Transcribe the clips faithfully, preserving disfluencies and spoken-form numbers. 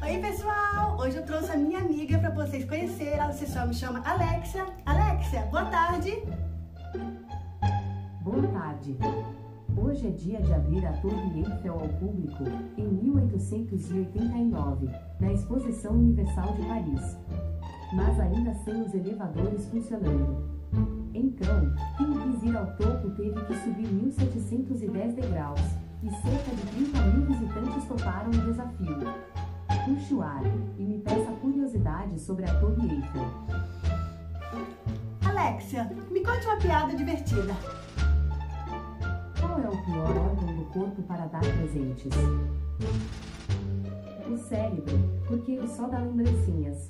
Oi pessoal, hoje eu trouxe a minha amiga para vocês conhecerem. Ela se chama, chama Alexia. Alexia, boa tarde. Boa tarde. Hoje é dia de abrir a Torre Eiffel ao público, em mil oitocentos e oitenta e nove, na Exposição Universal de Paris. Mas ainda sem os elevadores funcionando. Então, quem quis ir ao topo teve que subir mil setecentos e dez degraus, e cerca de trinta mil visitantes toparam o desafio. Puxe o ar, e me peça curiosidades sobre a Torre Eiffel. Alexia, me conte uma piada divertida. Qual é o pior órgão do corpo para dar presentes? O cérebro, porque ele só dá lembrancinhas.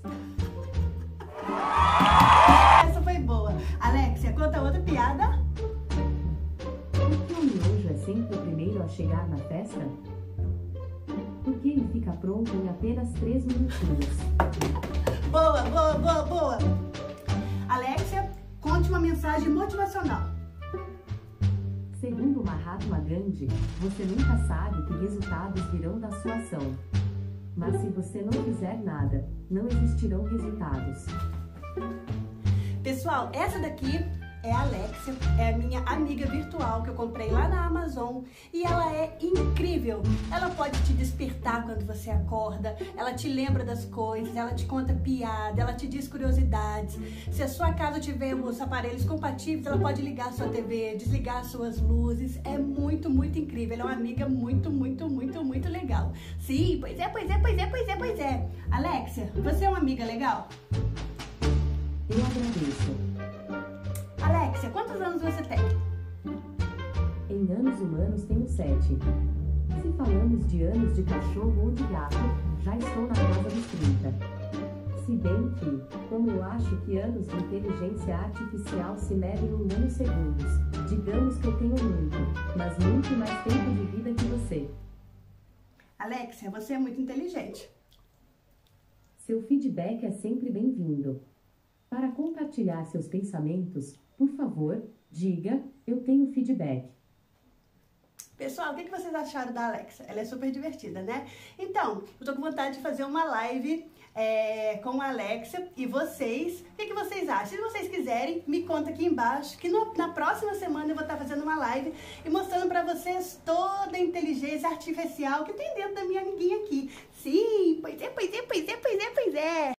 Essa foi boa. Alexia, conta outra piada. Por que o miojo é sempre o primeiro a chegar na festa? Porque ele fica pronto em apenas três minutinhos. Boa, boa, boa, boa. Alexia, conte uma mensagem motivacional. Segundo Mahatma Gandhi, você nunca sabe que resultados virão da sua ação. Mas se você não fizer nada, não existirão resultados. Pessoal, essa daqui é a Alexia, é a minha amiga virtual que eu comprei lá na Amazon e ela é incrível. Ela pode te despertar quando você acorda, ela te lembra das coisas, ela te conta piada, ela te diz curiosidades. Se a sua casa tiver os aparelhos compatíveis, ela pode ligar a sua T V, desligar as suas luzes. É muito, muito incrível. Ela é uma amiga muito, muito, muito, muito legal. Sim, pois é, pois é, pois é, pois é, pois é. Alexia, você é uma amiga legal? Eu agradeço. Alexia, quantos anos você tem? Em anos humanos tenho sete. Se falamos de anos de cachorro ou de gato, já estou na casa dos trinta. Se bem que, como eu acho que anos de inteligência artificial se medem em nanosegundos, digamos que eu tenho muito, mas muito mais tempo de vida que você. Alexia, você é muito inteligente. Seu feedback é sempre bem-vindo. Para compartilhar seus pensamentos, por favor, diga, eu tenho feedback. Pessoal, o que vocês acharam da Alexia? Ela é super divertida, né? Então, eu tô com vontade de fazer uma live é, com a Alexia e vocês. O que vocês acham? Se vocês quiserem, me conta aqui embaixo que no, na próxima semana eu vou estar fazendo uma live e mostrando pra vocês toda a inteligência artificial que tem dentro da minha amiguinha aqui. Sim, pois é, pois é, pois é, pois é, pois é.